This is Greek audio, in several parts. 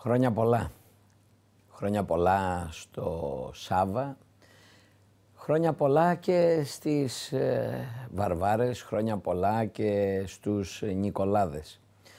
Χρόνια πολλά. Χρόνια πολλά στο Σάβα. Χρόνια πολλά και στις Βαρβάρες. Χρόνια πολλά και στους Νικολάδες.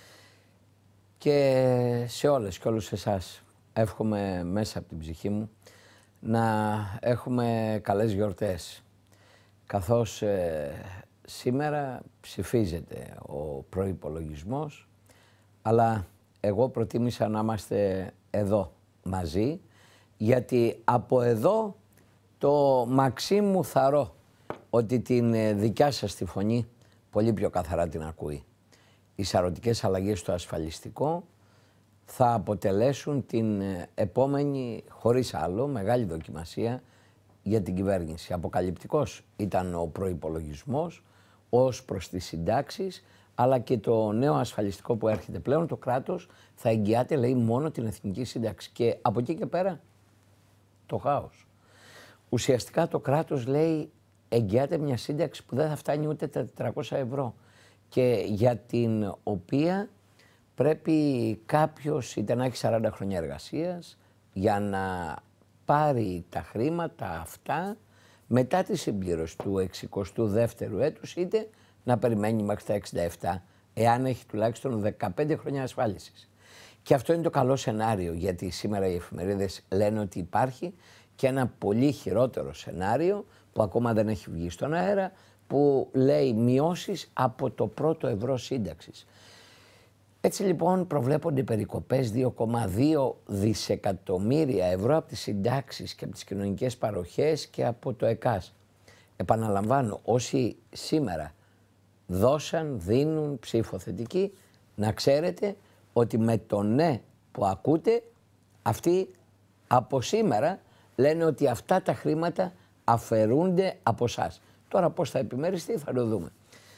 Και σε όλες και όλους εσάς εύχομαι μέσα από την ψυχή μου να έχουμε καλές γιορτές. Καθώς σήμερα ψηφίζεται ο προϋπολογισμός, αλλά εγώ προτίμησα να είμαστε εδώ μαζί, γιατί από εδώ το μαξί μου θαρώ ότι την δικιά σας τη φωνή πολύ πιο καθαρά την ακούει. Οι σαρωτικές αλλαγές στο ασφαλιστικό θα αποτελέσουν την επόμενη, χωρίς άλλο, μεγάλη δοκιμασία για την κυβέρνηση. Αποκαλυπτικός ήταν ο προϋπολογισμός ως προς τις συντάξεις, αλλά και το νέο ασφαλιστικό που έρχεται πλέον. Το κράτος θα εγγυάται, λέει, μόνο την εθνική σύνταξη και από εκεί και πέρα το χάος. Ουσιαστικά το κράτος, λέει, εγγυάται μια σύνταξη που δεν θα φτάνει ούτε τα 400 ευρώ και για την οποία πρέπει κάποιος είτε να έχει 40 χρόνια εργασίας για να πάρει τα χρήματα αυτά μετά τη συμπλήρωση του 62ου έτους, είτε να περιμένει μέχρι τα 67, εάν έχει τουλάχιστον 15 χρόνια ασφάλισης. Και αυτό είναι το καλό σενάριο, γιατί σήμερα οι εφημερίδες λένε ότι υπάρχει και ένα πολύ χειρότερο σενάριο που ακόμα δεν έχει βγει στον αέρα, που λέει μειώσεις από το πρώτο ευρώ σύνταξης. Έτσι λοιπόν προβλέπονται περικοπές 2,2 δισεκατομμύρια ευρώ από τις συντάξεις και από τις κοινωνικές παροχές και από το ΕΚΑΣ. Επαναλαμβάνω, όσοι σήμερα δώσαν, δίνουν ψήφο θετική, να ξέρετε ότι με το ναι που ακούτε, αυτοί από σήμερα λένε ότι αυτά τα χρήματα αφαιρούνται από εσάς. Τώρα πώς θα επιμεριστεί θα το δούμε.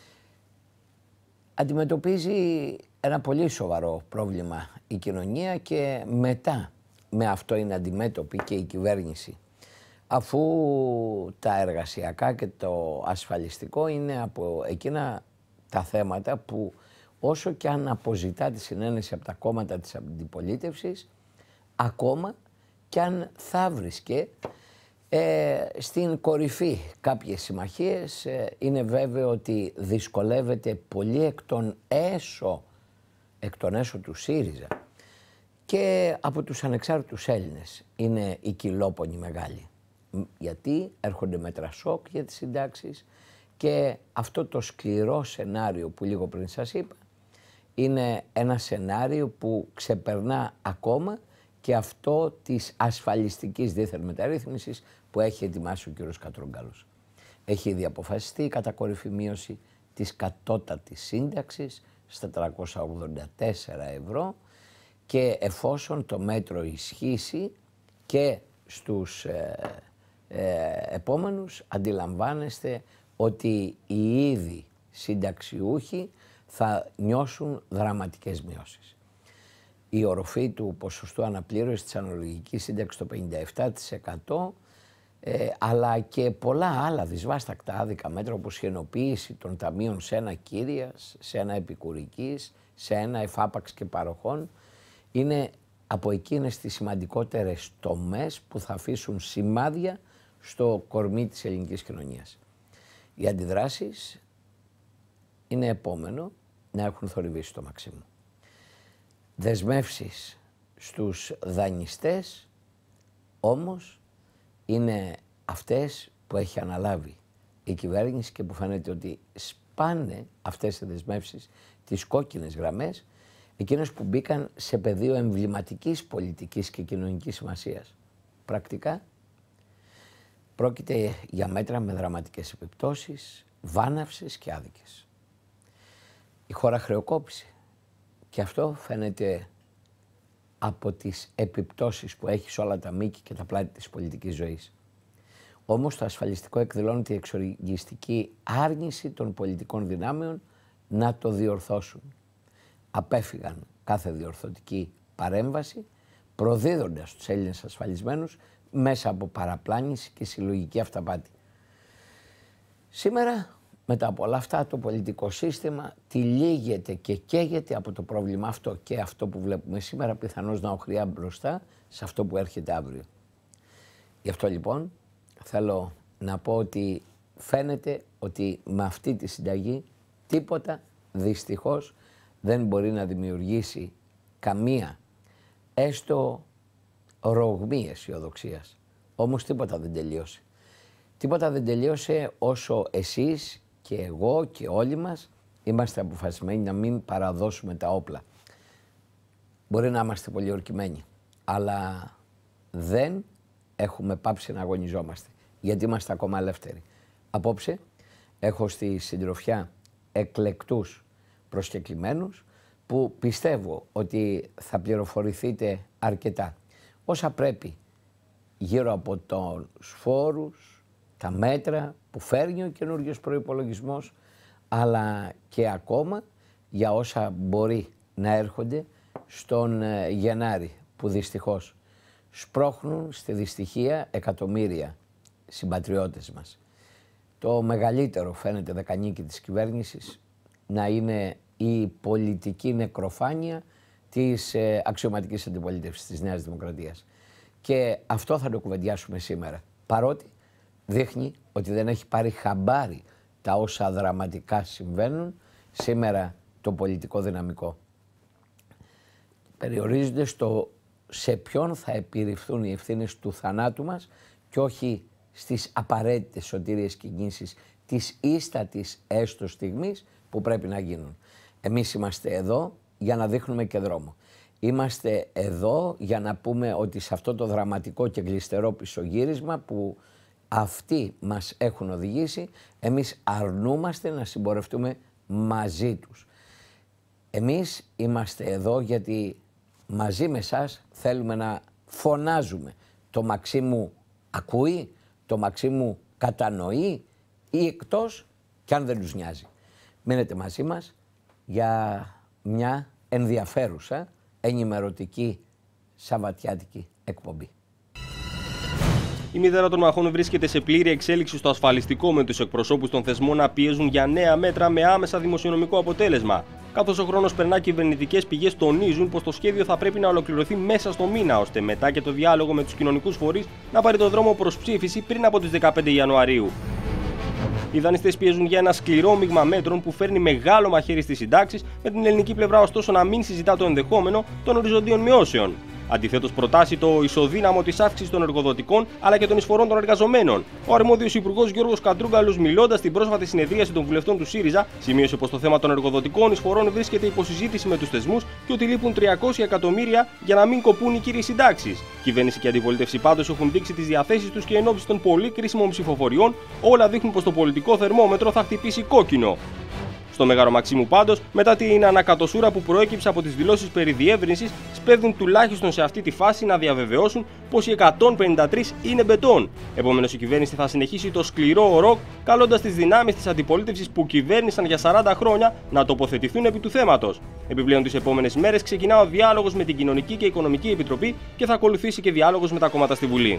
Αντιμετωπίζει ένα πολύ σοβαρό πρόβλημα η κοινωνία και μετά με αυτό είναι αντιμέτωπη και η κυβέρνηση. Αφού τα εργασιακά και το ασφαλιστικό είναι από εκείνα τα θέματα που όσο και αν αποζητά τη συνένεση από τα κόμματα της αντιπολίτευσης, ακόμα και αν θα βρίσκε στην κορυφή κάποιες συμμαχίες, είναι βέβαιο ότι δυσκολεύεται πολύ εκ των έσω του ΣΥΡΙΖΑ και από τους ανεξάρτητους Έλληνες είναι η κυλόπονη μεγάλη. Γιατί έρχονται μέτρα σοκ για τις συντάξεις και αυτό το σκληρό σενάριο που λίγο πριν σας είπα είναι ένα σενάριο που ξεπερνά ακόμα και αυτό της ασφαλιστικής δίθεν μεταρρύθμισης που έχει ετοιμάσει ο κ. Κατρούγκαλος. Έχει ήδη αποφασιστεί η κατακόρυφη μείωση της κατώτατης σύνταξης στα 384 ευρώ και εφόσον το μέτρο ισχύσει και στους επόμενους, αντιλαμβάνεστε ότι οι ήδη συνταξιούχοι θα νιώσουν δραματικές μειώσεις. Η οροφή του ποσοστού αναπλήρωσης της αναλογικής σύνταξης στο 57%, αλλά και πολλά άλλα δυσβάστακτα άδικα μέτρα όπως η ενοποίηση των ταμείων σε ένα κύριας, σε ένα επικουρικής, σε ένα εφάπαξ και παροχών, είναι από εκείνες τις σημαντικότερες τομές που θα αφήσουν σημάδια στο κορμί της ελληνικής κοινωνίας. Οι αντιδράσεις είναι επόμενο να έχουν θορυβήσει το μαξί μου. Δεσμεύσεις στους δανειστές όμως είναι αυτές που έχει αναλάβει η κυβέρνηση και που φαίνεται ότι σπάνε αυτές οι δεσμεύσεις τις κόκκινες γραμμές, εκείνες που μπήκαν σε πεδίο εμβληματικής πολιτικής και κοινωνικής σημασίας. Πρακτικά πρόκειται για μέτρα με δραματικές επιπτώσεις, βάναυσες και άδικες. Η χώρα χρεοκόπησε και αυτό φαίνεται από τις επιπτώσεις που έχει σε όλα τα μήκη και τα πλάτη της πολιτικής ζωής. Όμως το ασφαλιστικό εκδηλώνει τη εξοργιστική άρνηση των πολιτικών δυνάμεων να το διορθώσουν. Απέφυγαν κάθε διορθωτική παρέμβαση, προδίδοντας τους Έλληνες ασφαλισμένους μέσα από παραπλάνηση και συλλογική αυταπάτη. Σήμερα μετά από όλα αυτά το πολιτικό σύστημα τυλίγεται και καίγεται από το πρόβλημα αυτό και αυτό που βλέπουμε σήμερα πιθανώς να οχριά μπροστά σε αυτό που έρχεται αύριο. Γι' αυτό λοιπόν θέλω να πω ότι φαίνεται ότι με αυτή τη συνταγή τίποτα δυστυχώς δεν μπορεί να δημιουργήσει καμία έστω ρογμή αισιοδοξίας. Όμως τίποτα δεν τελείωσε. Τίποτα δεν τελείωσε όσο εσείς και εγώ και όλοι μας είμαστε αποφασισμένοι να μην παραδώσουμε τα όπλα. Μπορεί να είμαστε πολύ ορκημένοι, αλλά δεν έχουμε πάψει να αγωνιζόμαστε, γιατί είμαστε ακόμα ελεύθεροι. Απόψε έχω στη συντροφιά εκλεκτούς προσκεκλημένους που πιστεύω ότι θα πληροφορηθείτε αρκετά όσα πρέπει γύρω από τους φόρους, τα μέτρα που φέρνει ο καινούριος προϋπολογισμός, αλλά και ακόμα για όσα μπορεί να έρχονται στον Γενάρη, που δυστυχώς σπρώχνουν στη δυστυχία εκατομμύρια συμπατριώτες μας. Το μεγαλύτερο φαίνεται δεκανίκη της κυβέρνησης να είναι η πολιτική νεκροφάνεια της αξιωματικής αντιπολίτευσης της Νέας Δημοκρατίας. Και αυτό θα το κουβεντιάσουμε σήμερα, παρότι δείχνει ότι δεν έχει πάρει χαμπάρι τα όσα δραματικά συμβαίνουν σήμερα το πολιτικό δυναμικό. Περιορίζονται στο σε ποιον θα επιρριφθούν οι ευθύνες του θανάτου μας και όχι στις απαραίτητες σωτήριες κινήσεις της ίστατης έστω στιγμής που πρέπει να γίνουν. Εμείς είμαστε εδώ για να δείχνουμε και δρόμο. Είμαστε εδώ για να πούμε ότι σε αυτό το δραματικό και γλιστερό πισωγύρισμα που αυτοί μας έχουν οδηγήσει, εμείς αρνούμαστε να συμπορευτούμε μαζί τους. Εμείς είμαστε εδώ γιατί μαζί με εσάς θέλουμε να φωνάζουμε. Το Μαξίμου ακούει, το Μαξίμου κατανοεί ή εκτός, κι αν δεν τους νοιάζει. Μείνετε μαζί μας για μια ενδιαφέρουσα, ενημερωτική, σαββατιάτικη εκπομπή. Η μητέρα των μαχών βρίσκεται σε πλήρη εξέλιξη στο ασφαλιστικό, με τους εκπροσώπους των θεσμών να πιέζουν για νέα μέτρα με άμεσα δημοσιονομικό αποτέλεσμα. Καθώς ο χρόνος περνά, κυβερνητικές πηγές τονίζουν πως το σχέδιο θα πρέπει να ολοκληρωθεί μέσα στο μήνα, ώστε μετά και το διάλογο με τους κοινωνικούς φορείς να πάρει το δρόμο προς ψήφιση πριν από τις 15 Ιανουαρίου. Οι δανειστές πιέζουν για ένα σκληρό μείγμα μέτρων που φέρνει μεγάλο μαχαίρι στις συντάξεις, με την ελληνική πλευρά ωστόσο να μην συζητά το ενδεχόμενο των οριζοντίων μειώσεων. Αντιθέτως, προτάσει το ισοδύναμο της αύξησης των εργοδοτικών αλλά και των εισφορών των εργαζομένων. Ο αρμόδιος υπουργός Γιώργος Κατρούγκαλος, μιλώντας στην πρόσφατη συνεδρίαση των βουλευτών του ΣΥΡΙΖΑ, σημείωσε πως το θέμα των εργοδοτικών εισφορών βρίσκεται υποσυζήτηση με τους θεσμούς και ότι λείπουν 300 εκατομμύρια για να μην κοπούν οι κύριες συντάξεις. Κυβέρνηση και αντιπολίτευση πάντως έχουν δείξει τις διαθέσεις τους και εν ώψη των πολύ κρίσιμων ψηφοφοριών, όλα δείχνουν πως το πολιτικό θερμόμετρο θα χτυπήσει κόκκινο. Στο Μέγαρο Μαξίμου πάντως, μετά την ανακατοσούρα που προέκυψε από τις δηλώσεις περί διεύρυνσης, σπέβδουν τουλάχιστον σε αυτή τη φάση να διαβεβαιώσουν πως οι 153 είναι μπετόν. Επομένως, η κυβέρνηση θα συνεχίσει το σκληρό ροκ, καλώντας τις δυνάμεις της αντιπολίτευσης που κυβέρνησαν για 40 χρόνια να τοποθετηθούν επί του θέματος. Επιπλέον, τις επόμενες μέρες ξεκινά ο διάλογος με την Κοινωνική και Οικονομική Επιτροπή και θα ακολουθήσει και διάλογος με τα κόμματα στη Βουλή.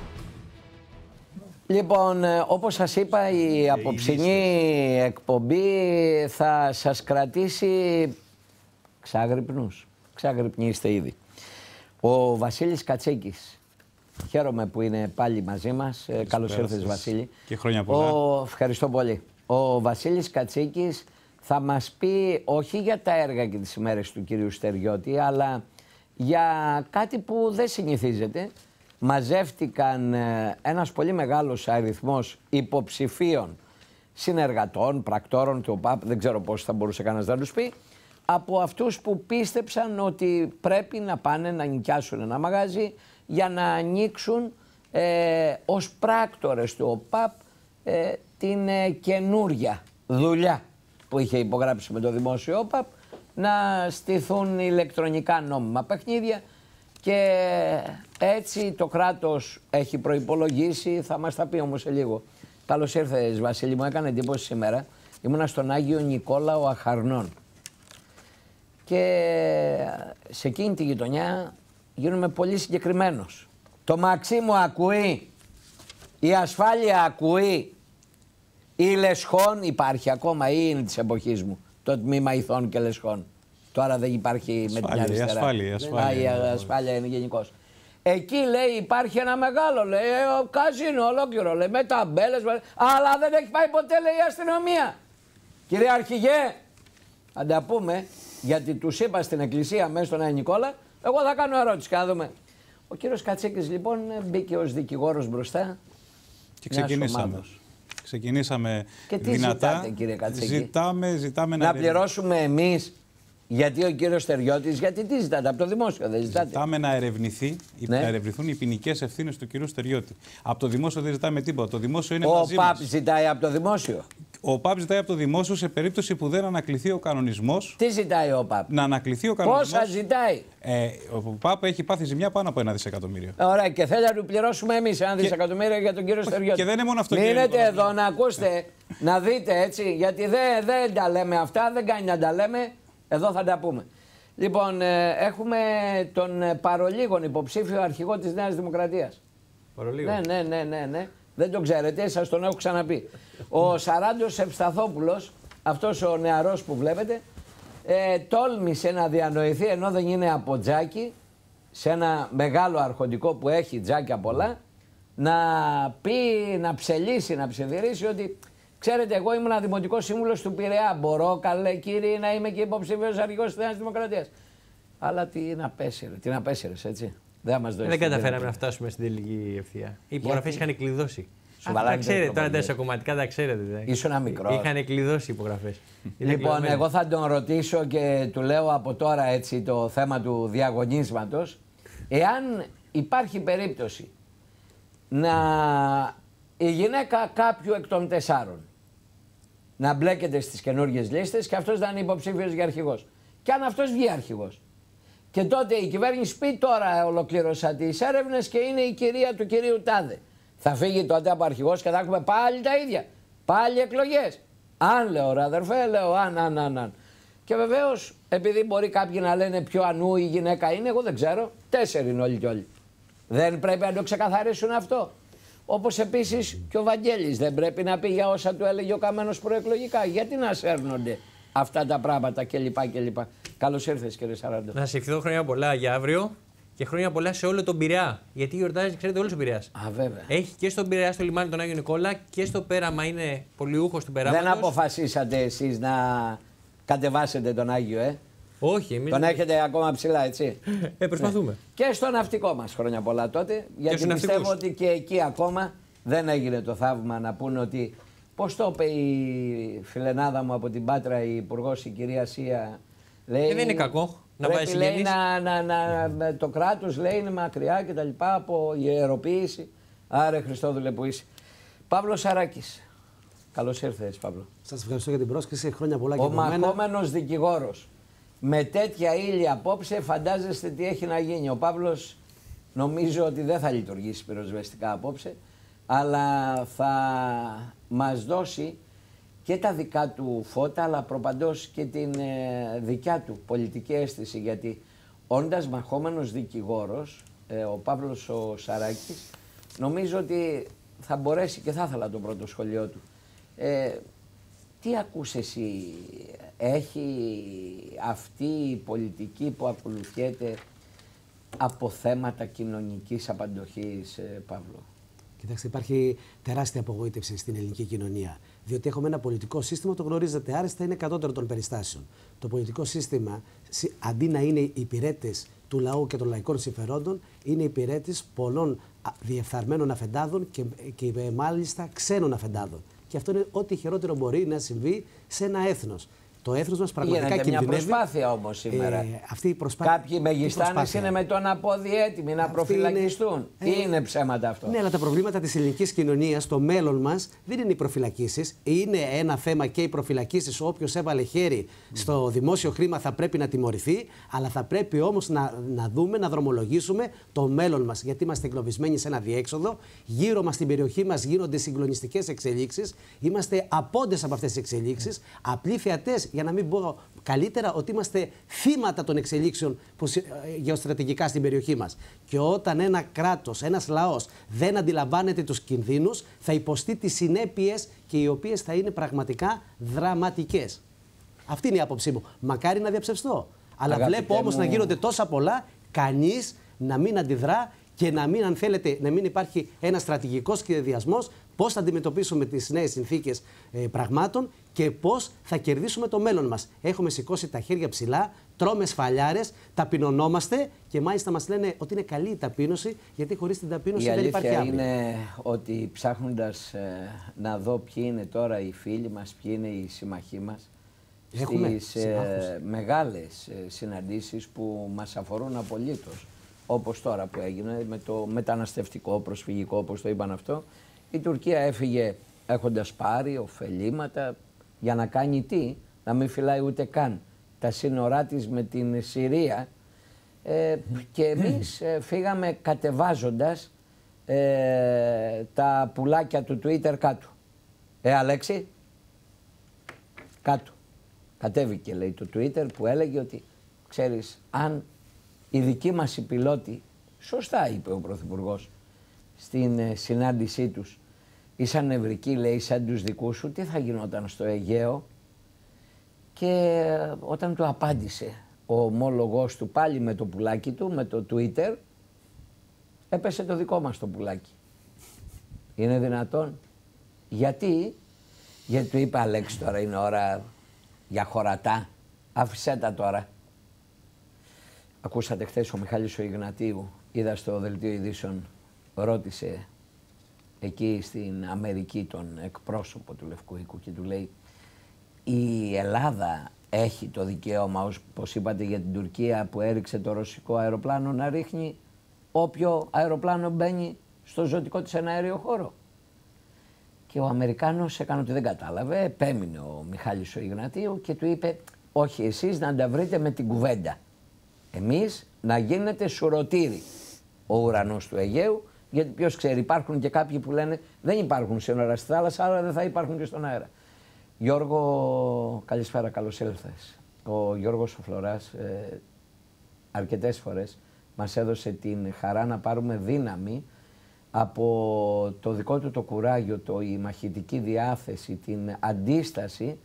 Λοιπόν, όπως σας είπα, η απόψινή εκπομπή θα σας κρατήσει ξάγρυπνους. Ξάγρυπνοι ήδη. Ο Βασίλης Κατσίκης. Χαίρομαι που είναι πάλι μαζί μας. Καλώς ήρθες, Βασίλη. Και χρόνια πολλά. Ευχαριστώ πολύ. Ο Βασίλης Κατσίκης θα μας πει όχι για τα έργα και τις ημέρες του κυρίου Στεριώτη, αλλά για κάτι που δεν συνηθίζεται. Μαζεύτηκαν ένας πολύ μεγάλος αριθμός υποψηφίων συνεργατών, πρακτόρων του ΟΠΑΠ, δεν ξέρω πώς θα μπορούσε κανένας να τους πει, από αυτούς που πίστεψαν ότι πρέπει να πάνε να νοικιάσουν ένα μαγάζι για να ανοίξουν ως πράκτορες του ΟΠΑΠ την καινούρια δουλειά που είχε υπογράψει με το δημόσιο ΟΠΑΠ, να στηθούν ηλεκτρονικά νόμιμα παιχνίδια. Και έτσι το κράτος έχει προϋπολογίσει, θα μας τα πει όμως σε λίγο. Καλώς ήρθες, Βασίλη, μου έκανε εντύπωση σήμερα. Ήμουνα στον Άγιο Νικόλαο Αχαρνών. Και σε εκείνη τη γειτονιά γίνομαι πολύ συγκεκριμένος. Το Μαξίμου ακούει, η ασφάλεια ακούει. Η Λεσχών υπάρχει ακόμα ή είναι της εποχής μου? Το τμήμα Ηθών και Λεσχών. Τώρα δεν υπάρχει με την αριστερά. Η ασφάλεια είναι γενικώς. Εκεί λέει υπάρχει ένα μεγάλο, λέει, καζίνο ολόκληρο, λέει, με ταμπέλες, αλλά δεν έχει πάει ποτέ, λέει, η αστυνομία. Κύριε Αρχηγέ, θα τα πούμε, γιατί τους είπα στην εκκλησία μέσα στον Άγιο Νικόλα, εγώ θα κάνω ερώτηση και να δούμε. Ο κύριος Κατσίκης λοιπόν μπήκε ως δικηγόρος μπροστά. Και ξεκινήσαμε και τι δυνατά. Ζητάτε, κύριε Κατσίκη? Ζητάμε να πληρώσουμε εμείς, γιατί ο κύριος Στεριώτης, γιατί τι ζητάτε, από το δημόσιο δεν ζητάτε? Ζητάμε να ερευνηθούν οι ποινικές ευθύνες του κυρίου Στεριώτη. Από το δημόσιο δεν ζητάμε τίποτα. Το δημόσιο είναι μαζί μας. Ο ΠΑΠ ζητάει από το δημόσιο. Ο ΠΑΠ ζητάει από το δημόσιο σε περίπτωση που δεν ανακληθεί ο κανονισμός. Τι ζητάει ο ΠΑΠ? Να ανακληθεί ο κανονισμός. Πόσα ζητάει? Ο ΠΑΠ έχει πάθει ζημιά πάνω από 1 δισεκατομμύριο. Ωραία, και θέλει να του πληρώσουμε εμείς 1 δισεκατομμύριο για τον κύριο Στεριώτη. Και δεν είναι μόνο αυτό. Μείνετε εδώ να ακούσετε, να δείτε έτσι, γιατί δεν τα λέμε αυτά, δεν κάνει να τα λέμε. Εδώ θα τα πούμε. Λοιπόν, έχουμε τον παρολίγων υποψήφιο αρχηγό της Νέας Δημοκρατίας. Παρολίγων. Ναι. Δεν τον ξέρετε, σας τον έχω ξαναπεί. Ο Σαράντος Ευσταθόπουλος, αυτός ο νεαρός που βλέπετε, τόλμησε να διανοηθεί, ενώ δεν είναι από τζάκι, σε ένα μεγάλο αρχοντικό που έχει τζάκια πολλά, να πει, να ψελίσει, να ψευδηρίσει ότι ξέρετε, εγώ ήμουν δημοτικός σύμβουλος του Πειραιά. Μπορώ, καλέ κύριε, να είμαι και υποψήφιος αρχηγός της Νέας Δημοκρατίας. Αλλά την απέσυρες, έτσι. Δεν καταφέραμε να φτάσουμε στην τελική ευθεία. Οι υπογραφές είχαν κλειδώσει. Τα ξέρετε, τώρα τα κομματικά τα ξέρετε. Ήσουν μικρό. Είχαν κλειδώσει οι υπογραφές. Λοιπόν, εγώ θα τον ρωτήσω και του λέω από τώρα έτσι το θέμα του διαγωνίσματος. Εάν υπάρχει περίπτωση να η γυναίκα κάποιου εκ των 4 να μπλέκεται στις καινούργιες λίστες και αυτός να είναι υποψήφιος για αρχηγός. Και αν αυτός βγει αρχηγός. Και τότε η κυβέρνηση πει τώρα ολοκλήρωσα τις έρευνες και είναι η κυρία του κυρίου Τάδε. Θα φύγει τότε από αρχηγός και θα έχουμε πάλι τα ίδια. Πάλι εκλογές. Αν λέω ρε αδερφέ, λέω αν. Και βεβαίως επειδή μπορεί κάποιοι να λένε ποιο ανού η γυναίκα είναι, εγώ δεν ξέρω. 4 είναι όλοι κι όλοι. Δεν πρέπει να το ξεκαθαρίσουν αυτό. Όπως επίσης και ο Βαγγέλης δεν πρέπει να πει για όσα του έλεγε ο Καμένος προεκλογικά. Γιατί να σέρνονται αυτά τα πράγματα κλπ. Καλώς ήρθες κύριε Σαράντο. Να σε ευχηθώ χρόνια πολλά για αύριο και χρόνια πολλά σε όλο τον Πειραιά. Γιατί γιορτάζει, ξέρετε, όλος ο Πειραιάς. Α, βέβαια. Έχει και στον Πειραιά στο λιμάνι τον Άγιο Νικόλα και στο πέραμα, είναι πολιούχος του περάματος. Δεν αποφασίσατε εσείς να κατεβάσετε τον Άγιο, Όχι, εμείς. Τον έχετε ακόμα ψηλά, έτσι. Προσπαθούμε. Ναι. Και στο ναυτικό μας χρόνια πολλά τότε. Γιατί πιστεύω ότι και εκεί ακόμα δεν έγινε το θαύμα να πούνε ότι. Πώς το είπε η φιλενάδα μου από την Πάτρα, η υπουργός, η κυρία Σία. Λέει, δεν είναι κακό να πρέπει, πάει συγγενείς. το κράτος λέει είναι μακριά και τα λοιπά από ιεροποίηση. Άρε Χριστόδουλε που είσαι. Παύλος Σαράκης. Καλώς ήρθες, Παύλο. Σας ευχαριστώ για την πρόσκληση. Χρόνια πολλά και ο μαχόμενος δικηγόρος. Με τέτοια ήλια απόψε φαντάζεστε τι έχει να γίνει. Ο Παύλος νομίζω ότι δεν θα λειτουργήσει πυροσβεστικά απόψε, αλλά θα μας δώσει και τα δικά του φώτα, αλλά προπαντός και την δικιά του πολιτική αίσθηση, γιατί όντας μαχόμενος δικηγόρος, ο Παύλος ο Σαράκης, νομίζω ότι θα μπορέσει και θα ήθελα το πρώτο σχολείο του. Τι ακούς εσύ, έχει αυτή η πολιτική που ακολουθιέται από θέματα κοινωνικής απαντοχής, Παύλο? Κοιτάξτε, υπάρχει τεράστια απογοήτευση στην ελληνική κοινωνία. Διότι έχουμε ένα πολιτικό σύστημα, το γνωρίζετε άρεστα, είναι κατώτερο των περιστάσεων. Το πολιτικό σύστημα, αντί να είναι υπηρέτες του λαού και των λαϊκών συμφερόντων, είναι υπηρέτης πολλών διεφθαρμένων αφεντάδων και μάλιστα ξένων αφεντάδων. Και αυτό είναι ό,τι χειρότερο μπορεί να συμβεί σε ένα έθνος. Το έθνος μας πραγματικά γίνεται κινδυνεύει. Μια προσπάθεια όμως σήμερα. Αυτή η προσπάθεια. Κάποιοι μεγιστάνες είναι με το να πόδι έτοιμοι να προφυλακιστούν. Είναι ψέματα αυτό? Ναι, αλλά τα προβλήματα της ελληνικής κοινωνίας, το μέλλον μας, δεν είναι οι προφυλακίσεις. Είναι ένα θέμα και οι προφυλακίσεις. Όποιος έβαλε χέρι στο δημόσιο χρήμα θα πρέπει να τιμωρηθεί. Αλλά θα πρέπει όμως να δούμε, να δρομολογήσουμε το μέλλον μας. Γιατί είμαστε εγκλωβισμένοι σε ένα διέξοδο. Γύρω μας στην περιοχή μας γίνονται συγκλονιστικές εξελίξεις. Είμαστε απόντες από αυτές τις εξελίξεις. Απλοί θεατές για να μην πω καλύτερα, ότι είμαστε θύματα των εξελίξεων γεωστρατηγικά στην περιοχή μας. Και όταν ένα κράτος, ένας λαός δεν αντιλαμβάνεται τους κινδύνους, θα υποστεί τις συνέπειες και οι οποίες θα είναι πραγματικά δραματικές. Αυτή είναι η άποψή μου. Μακάρι να διαψευστώ. Αλλά βλέπω όμως να γίνονται τόσα πολλά, κανείς να μην αντιδρά και να μην, αν θέλετε, να μην υπάρχει ένα στρατηγικός σχεδιασμός πώς θα αντιμετωπίσουμε τις νέες συνθήκες πραγμάτων και πώς θα κερδίσουμε το μέλλον μας. Έχουμε σηκώσει τα χέρια ψηλά, τρώμε σφαλιάρες, ταπεινωνόμαστε και μάλιστα μας λένε ότι είναι καλή η ταπείνωση, γιατί χωρίς την ταπείνωση δεν υπάρχει αύριο. Η αλήθεια είναι ότι ψάχνοντας να δω ποιοι είναι τώρα οι φίλοι μας, ποιοι είναι οι συμμαχοί μας, στις μεγάλες συναντήσεις που μας αφορούν απολύτως, όπως τώρα που έγινε με το μεταναστευτικό, προσφυγικό, όπως το είπαν αυτό, η Τουρκία έφυγε έχοντας πάρει ωφελήματα για να κάνει τι, να μην φυλάει ούτε καν τα σύνορά της με την Συρία και εμείς φύγαμε κατεβάζοντας τα πουλάκια του Twitter κάτω. Αλέξη, κάτω. Κατέβηκε, λέει, το Twitter που έλεγε ότι, ξέρεις, αν οι δικοί μας οι πιλότοι, σωστά είπε ο Πρωθυπουργός στην συνάντησή τους, ήσαν νευρικοί, λέει, σαν τους δικούς σου, τι θα γινόταν στο Αιγαίο? Και όταν του απάντησε ο ομόλογος του πάλι με το πουλάκι του, με το Twitter, έπεσε το δικό μας το πουλάκι. Είναι δυνατόν? Γιατί του είπε, Αλέξη, τώρα είναι ώρα για χωρατά, άφησέ τα τώρα. Ακούσατε χθες ο Μιχάλης ο Ιγνατίου, είδα στο δελτίο ειδήσεων, ρώτησε εκεί στην Αμερική τον εκπρόσωπο του Λευκού Οίκου και του λέει, η Ελλάδα έχει το δικαίωμα, όπως είπατε για την Τουρκία που έριξε το ρωσικό αεροπλάνο, να ρίχνει όποιο αεροπλάνο μπαίνει στο ζωτικό της εναέριο χώρο? Και ο Αμερικάνος έκανε ότι δεν κατάλαβε, επέμεινε ο Μιχάλης ο Ιγνατίου και του είπε, όχι, εσείς να τα βρείτε με την κουβέντα. Εμείς να γίνετε σουρωτήρι ο ουρανός του Αιγαίου, γιατί ποιος ξέρει, υπάρχουν και κάποιοι που λένε δεν υπάρχουν σύνορα στη θάλασσα, αλλά δεν θα υπάρχουν και στον αέρα. Γιώργο, καλησπέρα, καλώς ήλθες. Ο Γιώργος ο Φλωράς αρκετές φορές μας έδωσε την χαρά να πάρουμε δύναμη από το δικό του το κουράγιο, η μαχητική διάθεση, την αντίσταση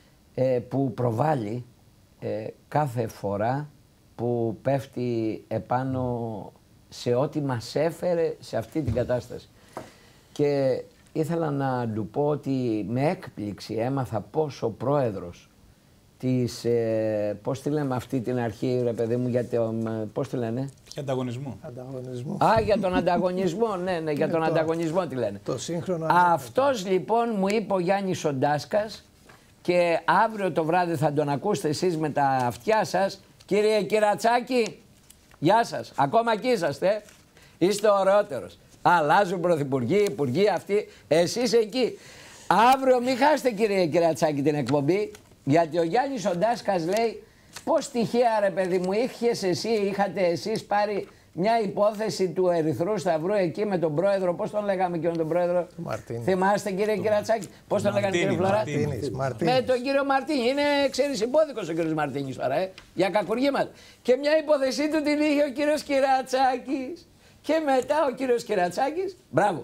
που προβάλλει κάθε φορά που πέφτει επάνω σε ό,τι μας έφερε σε αυτή την κατάσταση. Και ήθελα να του πω ότι με έκπληξη έμαθα πως ο πρόεδρος της, πώς τη λέμε αυτή την αρχή, ρε παιδί μου, πώς τη λένε? Για ανταγωνισμό. Για τον ανταγωνισμό, ναι, για τον ανταγωνισμό τη λένε. Το σύγχρονο. Αυτός λοιπόν μου είπε ο Γιάννης ο Ντάσκας και αύριο το βράδυ θα τον ακούσετε εσείς με τα αυτιά σας. Κύριε Κυρατσάκη, γεια σας, ακόμα εκεί είσαστε, είστε ωραιότερος. Αλλάζουν πρωθυπουργοί, υπουργοί αυτοί, εσείς εκεί. Αύριο μην χάσετε, κύριε Κυρατσάκη, την εκπομπή, γιατί ο Γιάννης ο Ντάσκας λέει πώς τυχαία, ρε παιδί μου, είχατε εσείς πάρει μια υπόθεση του Ερυθρού Σταυρού εκεί με τον πρόεδρο, πώς τον λέγαμε και με τον πρόεδρο? Μαρτίνη. Θυμάστε, κύριε Κυρατσάκη, πώς τον λέγανε, κύριε Φλωρά? Με τον κύριο Μαρτίνη. Είναι, ξέρεις, υπόδικος ο κύριος Μαρτίνης τώρα, για κακουργήματα. Και μια υπόθεσή του την είχε ο κύριος Κυρατσάκης. Και μετά ο κύριος Κυρατσάκης, μπράβο,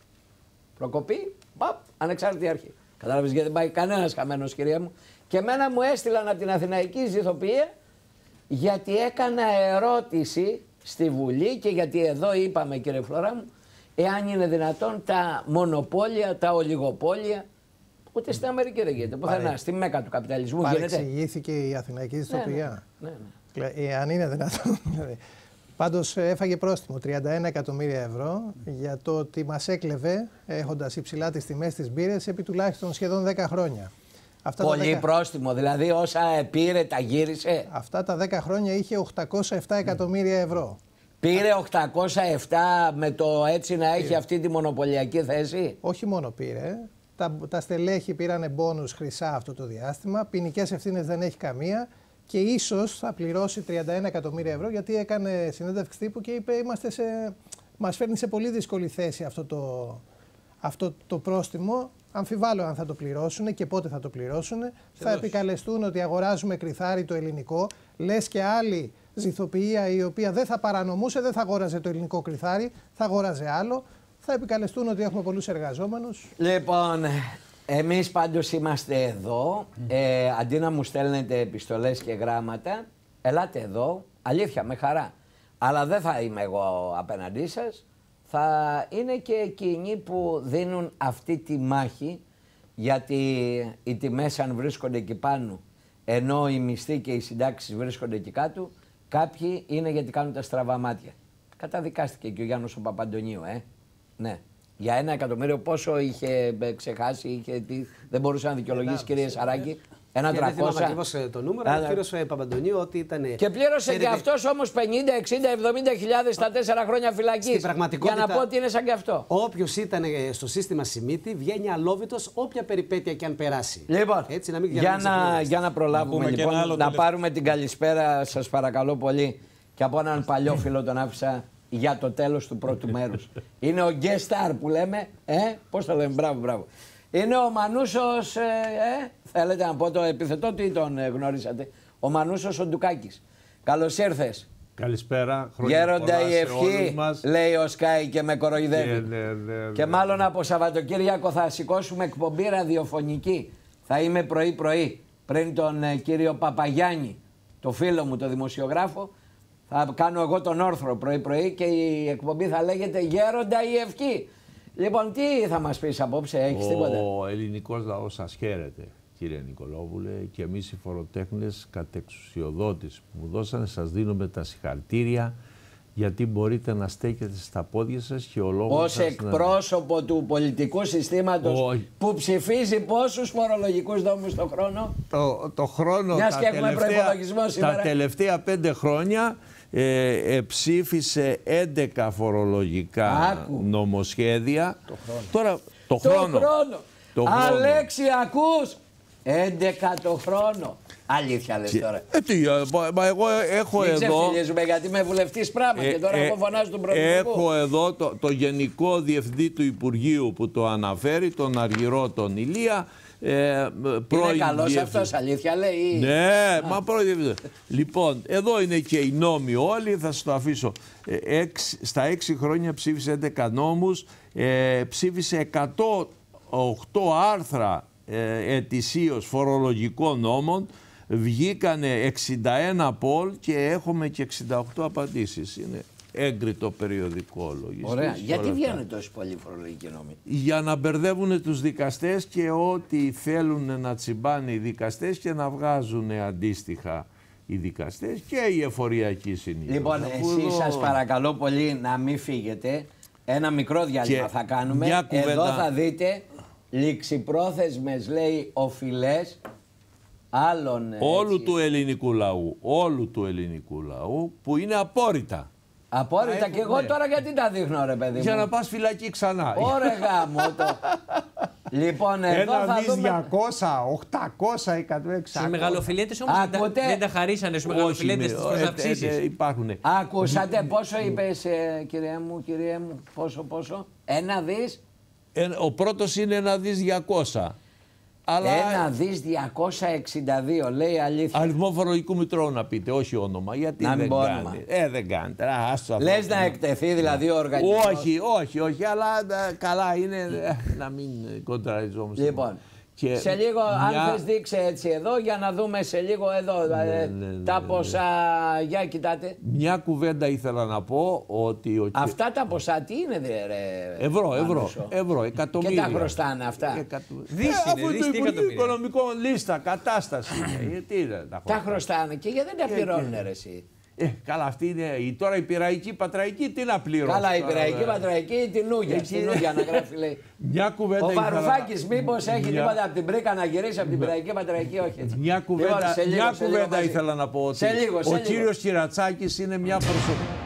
προκοπή, ανεξάρτητη αρχή. Κατάλαβες, γιατί δεν πάει κανένας χαμένος, κυρία μου. Και εμένα μου έστειλαν από την Αθηναϊκή Ζηθοποιία γιατί έκανα ερώτηση στη Βουλή και γιατί εδώ είπαμε, κύριε Φλωρά μου, εάν είναι δυνατόν τα μονοπόλια, τα ολιγοπόλια, ούτε στην Αμερική δεν γίνεται, πουθενά, στη μέκα του καπιταλισμού γίνεται. Παρεξηγήθηκε η Αθηναϊκή Ζηθοποιία. Ναι. Αν είναι δυνατόν. Πάντως έφαγε πρόστιμο 31 εκατομμύρια ευρώ για το ότι μας έκλεβε έχοντας υψηλά τις τιμές της μπύρας επί τουλάχιστον σχεδόν 10 χρόνια. Πολύ πρόστιμο, δηλαδή όσα πήρε τα γύρισε. Αυτά τα 10 χρόνια είχε 807 εκατομμύρια ευρώ. Πήρε 807 με το έτσι να έχει αυτή τη μονοπωλιακή θέση. Όχι μόνο πήρε, τα στελέχη πήρανε μπόνους χρυσά αυτό το διάστημα, ποινικές ευθύνες δεν έχει καμία και ίσως θα πληρώσει 31 εκατομμύρια ευρώ γιατί έκανε συνέντευξη τύπου και είπε μας φέρνει σε πολύ δύσκολη θέση αυτό το πρόστιμο αμφιβάλλω αν θα το πληρώσουν και πότε θα το πληρώσουν. Θα επικαλεστούν ότι αγοράζουμε κρυθάρι το ελληνικό, λες και άλλη ζυθοποιία η οποία δεν θα παρανομούσε, δεν θα αγόραζε το ελληνικό κρυθάρι, θα αγόραζε άλλο. Θα επικαλεστούν ότι έχουμε πολλούς εργαζόμενους. Λοιπόν, εμείς πάντως είμαστε εδώ. Αντί να μου στέλνετε επιστολές και γράμματα, ελάτε εδώ, αλήθεια, με χαρά. Αλλά δεν θα είμαι εγώ απέναντί σας. Θα είναι και εκείνοι που δίνουν αυτή τη μάχη, γιατί οι τιμές αν βρίσκονται εκεί πάνω, ενώ οι μισθοί και οι συντάξεις βρίσκονται εκεί κάτω, κάποιοι είναι γιατί κάνουν τα στραβά μάτια. Καταδικάστηκε και ο Γιάννος ο Παπαντονίου, ναι. Για 1 εκατομμύριο πόσο είχε ξεχάσει, δεν μπορούσε να δικαιολογήσει, κύριε Σαράκη. 1.300.000. Δεν θυμάμαι ακριβώς το νούμερο, ο κύριος Παπαντονίου ότι ήταν. Και πλήρωσε και αυτός όμως 50, 60, 70.000 στα 4 χρόνια φυλακής. Για να πω ότι είναι σαν και αυτό. Όποιος ήταν στο σύστημα Σιμίτη βγαίνει αλόβητος όποια περιπέτεια και αν περάσει. Λοιπόν, έτσι, για να προλάβουμε λοιπόν, να πάρουμε την καλησπέρα, σας παρακαλώ πολύ, και από έναν παλιό φίλο τον άφησα για το τέλος του πρώτου μέρους. Είναι ο guest star που λέμε, πώς το λέμε, μπράβο. Είναι ο Μανούσος, θέλετε να πω το επιθετό ή τον γνωρίσατε, ο Μανούσος ο Ντουκάκης. Καλώς ήρθες. Καλησπέρα, Γέροντα η ευχή, λέει ο Σκάι και με κοροϊδεύει. Και μάλλον από Σαββατοκύριακο θα σηκώσουμε εκπομπή ραδιοφωνική. Θα είμαι πρωί-πρωί πριν τον κύριο Παπαγιάννη, το φίλο μου, το δημοσιογράφο. Θα κάνω εγώ τον όρθρο πρωί-πρωί και η εκπομπή θα λέγεται Γέροντα η ευχή. Λοιπόν, τι θα μας πεις απόψε, έχεις τίποτα? Ο ελληνικός λαός σας χαίρεται, κύριε Νικολόπουλε, και εμείς οι φοροτέχνες κατ' εξουσιοδότηση που μου δώσανε, σας δίνουμε τα συγχαρητήρια, γιατί μπορείτε να στέκετε στα πόδια σας και ο λόγος ως σας εκπρόσωπο του πολιτικού συστήματος που ψηφίζει πόσους φορολογικούς νόμους το χρόνο? Το χρόνο, μιας και έχουμε προϋπολογισμό σήμερα. Τα τελευταία 5 χρόνια ψήφισε 11 φορολογικά νομοσχέδια. Το χρόνο. Αλέξη, ακούς? 11 το χρόνο. Αλήθεια λες τώρα? Εγώ έχω μην εδώ... ξεφυλίζουμε, γιατί είμαι βουλευτής πράγμα και τώρα εγώ φωνάζω τον Πρωθυπουργό. Έχω εδώ το Γενικό Διευθυντή του Υπουργείου που το αναφέρει, τον Αργυρό τον Ηλία. Είναι καλός αυτός, αλήθεια λέει? Ναι, μα πρώην. Λοιπόν, εδώ είναι και οι νόμοι όλοι, θα σας το αφήσω. Στα 6 χρόνια ψήφισε 11 νόμους, ψήφισε 108 άρθρα ετησίως φορολογικών νόμων, βγήκανε 61 πολ και έχουμε και 68 απαντήσεις. Είναι έγκριτο περιοδικό λογιστής. Ωραία. Γιατί βγαίνουν τόσοι πολλοί φορολογικοί νόμοι? Για να μπερδεύουν τους δικαστές και ό,τι θέλουν να τσιμπάνε οι δικαστές και να βγάζουν αντίστοιχα οι δικαστές και η εφοριακή συνήθεια. Λοιπόν, εσείς σας παρακαλώ πολύ να μην φύγετε. Ένα μικρό διάλειμμα θα κάνουμε. Εδώ θα δείτε ληξιπρόθεσμες, λέει, οφειλές άλλων... Όλου του ελληνικού λαού. Όλου του ελληνικού λαού που είναι απόρριτα. Απόρριτα και εγώ τώρα γιατί τα δείχνω, ρε παιδί μου? Για να πας φυλακή ξανά. Ωραία γάμο το. Λοιπόν, εδώ θα δούμε... 200, 800, 100, 600. Στους μεγαλοφιλέτες όμως δεν τα χαρίσανε στους μεγαλοφιλέτες στις προσαυξήσεις. Υπάρχουνε. Ακούσατε πόσο είπες, κυριέ μου, πόσο? 1 δις? Ο πρώτος είναι 1 δις 200. Αλλά... 1 δις 262, λέει αλήθεια. Αριθμό φορολογικού μητρώου να πείτε, όχι όνομα. Γιατί να δεν κάνει. Δεν κάνει. Λες να εκτεθεί δηλαδή ο οργανισμός? Όχι, αλλά καλά είναι να μην κοντραριζόμαστε. Λοιπόν, σε λίγο, αν θες δείξε έτσι εδώ, για να δούμε σε λίγο εδώ τα ποσά. Για κοιτάτε. Μια κουβέντα ήθελα να πω ότι... Αυτά τα ποσά τι είναι, ρε? Ευρώ, εκατομμύρια. Και τα χρωστάνε αυτά? Αφού το Υπουργείο Οικονομικών λίστα, κατάσταση είναι. Τα χρωστάνε και γιατί δεν τα πληρώνουν, ρε εσύ? Καλά, αυτή είναι. Τώρα η πειραϊκή πατραϊκή τι να πληρώνει? Καλά, η πειραϊκή πατραϊκή την Νούγια. Στην Νούγια να γράφει, λέει. Μια κουβέντα. Ο Βαρουφάκης μήπως έχει τίποτα από την Πρίκα να γυρίσει από την πειραϊκή πατραϊκή? Όχι έτσι. Μια κουβέντα ήθελα να πω ότι ο κύριος Κυρατσάκης είναι μια προσωπική.